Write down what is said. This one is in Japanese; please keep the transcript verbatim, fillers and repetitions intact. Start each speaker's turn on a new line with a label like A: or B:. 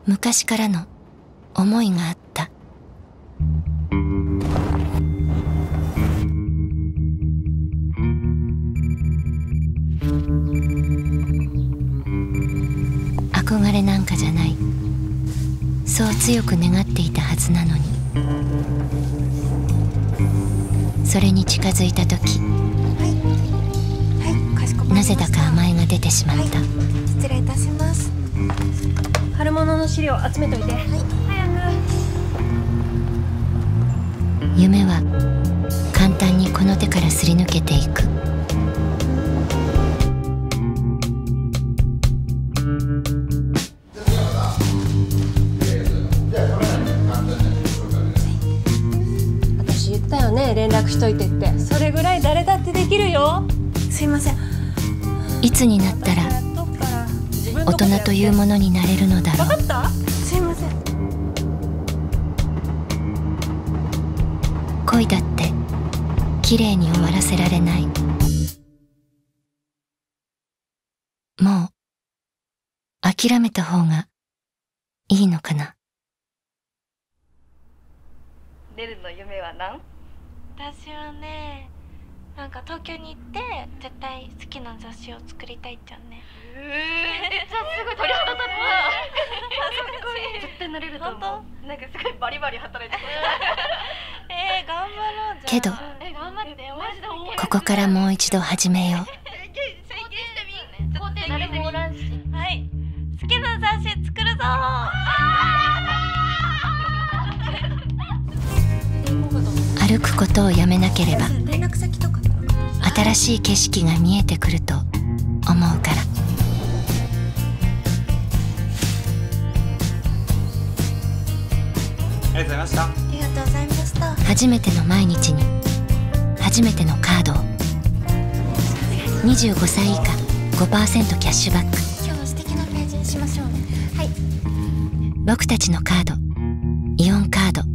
A: 昔からの思いがあった。憧れなんかじゃない、そう強く願っていたはずなのに、それに近づいた時、
B: はいはい、かしこまりました。
A: なぜだか甘えが出てしまった。
B: はい、失礼いたします。
C: 春物の資料集めといて、はい、早
A: く。夢は簡単にこの手からすり抜けていく。
C: 私言ったよね、連絡しといてって。それぐらい誰だってできるよ。
B: すいません。
A: いつになったら大人というものになれるのだろう。
C: 分かった？
B: すいません。
A: 恋だって綺麗に終わらせられない。もう諦めた方がいいのかな。
D: レルの夢は何？
B: 私はね、なんか東京に行って絶対好きな雑誌を作りたいっちゃうね。
D: えー、じゃあすごい鳥肌立った。すごい絶対なれると思う。なんかすごいバリバリ働いてる。
B: えー、頑張ろうじゃん。
A: けど
D: え、頑張ってマジで思う。
A: ここからもう一度始めよう。
D: 肯定誰もおらんし。
B: はい、好きな雑誌作るぞー。
A: 歩くことをやめなければ
B: 連絡先とか
A: 新しい景色が見えてくると思うから。
E: ありがとうございました。
B: ありがとうございました。
A: 初めての毎日に初めてのカードを。にじゅうごさい以下 ごパーセント キャッシュバック。
B: 今日は素敵なページにしましょうね。はい。
A: 僕たちのカード、イオンカード。